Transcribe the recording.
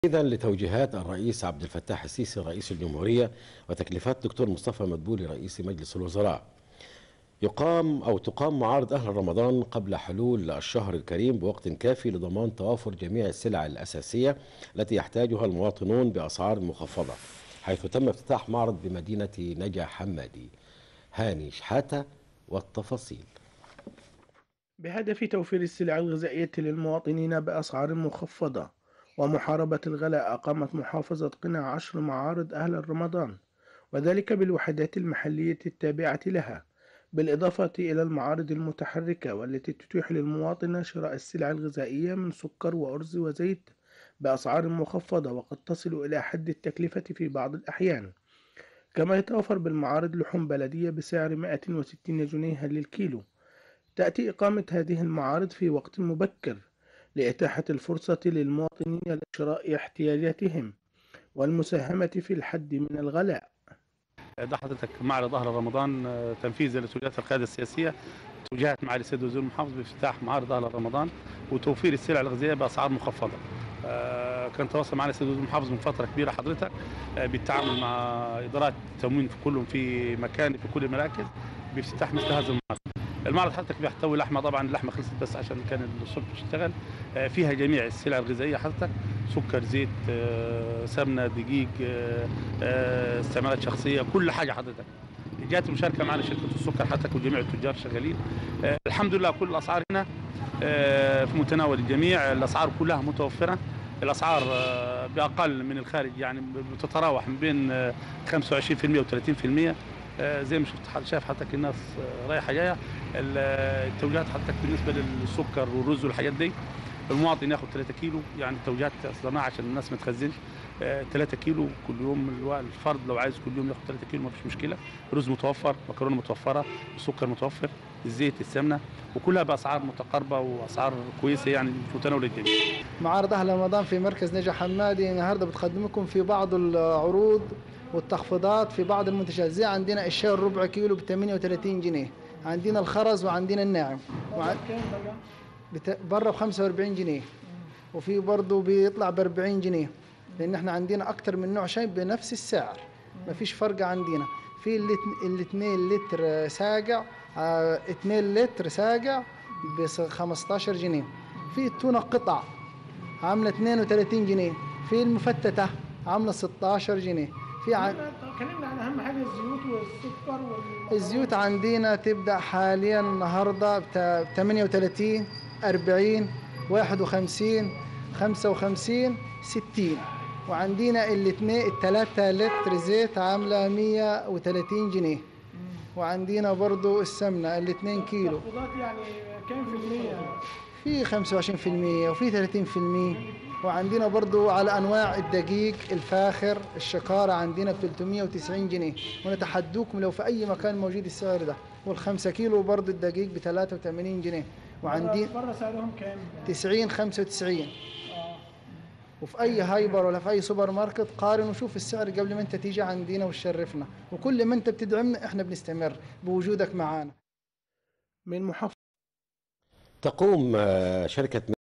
إذن لتوجيهات الرئيس عبد الفتاح السيسي رئيس الجمهورية وتكليفات دكتور مصطفى مدبولي رئيس مجلس الوزراء، تقام معارض أهل رمضان قبل حلول الشهر الكريم بوقت كافي لضمان توافر جميع السلع الأساسية التي يحتاجها المواطنون بأسعار مخفضة، حيث تم افتتاح معرض بمدينة نجا حمادي. هاني شحاتة والتفاصيل. بهدف توفير السلع الغذائية للمواطنين بأسعار مخفضة ومحاربة الغلاء، أقامت محافظة قنا 10 معارض أهل رمضان، وذلك بالوحدات المحلية التابعة لها، بالإضافة إلى المعارض المتحركة والتي تتيح للمواطن شراء السلع الغذائية من سكر وأرز وزيت بأسعار مخفضة وقد تصل إلى حد التكلفة في بعض الأحيان. كما يتوفر بالمعارض لحوم بلدية بسعر 160 جنيها للكيلو. تأتي إقامة هذه المعارض في وقت مبكر لإتاحة الفرصة للمواطنين لشراء احتياجاتهم والمساهمة في الحد من الغلاء. ده حضرتك معرض أهل رمضان تنفيذا لتوجيهات القيادة السياسية، توجيهات معالي السيد وزير المحافظ بافتتاح معارض أهل رمضان وتوفير السلع الغذائية بأسعار مخفضة. كان تواصل معنا السيد وزير المحافظ من فترة كبيرة حضرتك بالتعامل مع إدارات التموين في كل المراكز بافتتاح مثل هذا المعرض. المعرض حضرتك بيحتوي لحمه، طبعا اللحمه خلصت بس عشان كان الصبح بتشتغل. فيها جميع السلع الغذائيه حضرتك، سكر، زيت، سمنه، دقيق، استعمالات شخصيه، كل حاجه حضرتك. جات المشاركه معنا شركه السكر حضرتك وجميع التجار شغالين. الحمد لله كل الاسعار هنا في متناول الجميع، الاسعار كلها متوفره. الاسعار باقل من الخارج، يعني بتتراوح من بين 25% و 30%. زي ما شايف حضرتك الناس رايحه جايه. التوجيهات حضرتك بالنسبه للسكر والرز والحاجات دي، المواطن ياخد 3 كيلو، يعني التوجيهات اصدرناها عشان الناس ما تخزنش. 3 كيلو كل يوم، الفرد لو عايز كل يوم ياخد 3 كيلو ما فيش مشكله. رز متوفر، مكرونه متوفره، السكر متوفر، الزيت، السمنه، وكلها باسعار متقاربه واسعار كويسه يعني في متناول الجميع. معارض أهل رمضان في مركز نجا حمادي النهارده بتقدم لكم في بعض العروض والتخفيضات في بعض المنتجات، زي عندنا الشاي الربع كيلو ب 38 جنيه، عندنا الخرز وعندنا الناعم. بره ب 45 جنيه، وفي برضه بيطلع ب 40 جنيه، لأن احنا عندنا أكتر من نوع شاي بنفس السعر، مفيش فرق عندنا. في ال 2 لتر ساقع، 2 لتر ساقع ب 15 جنيه. في التونة قطع عاملة 32 جنيه، في المفتتة عاملة 16 جنيه. كلمنا عن أهم حاجة الزيوت والسكر الزيوت عندنا تبدأ حاليا النهاردة ب 38، 40، 51، 55، 60. وعندنا الثلاثة لتر زيت عاملة 130 جنيه. وعندنا برضو السمنة 2 كيلو. يعني كام في المية؟ في 25% وفي 30%. وعندنا برضو على أنواع الدقيق الفاخر الشكارة عندنا ب 390 جنيه، ونتحدوكم لو في أي مكان موجود السعر ده. وال5 كيلو برضو الدقيق ب 83 جنيه. وعندي بره سعرهم كام؟ 90، 95. وفي أي هايبر ولا في أي سوبر ماركت قارن وشوف السعر قبل ما أنت تيجي عندنا وتشرفنا، وكل ما أنت بتدعمنا إحنا بنستمر بوجودك معانا. من محافظة تقوم شركة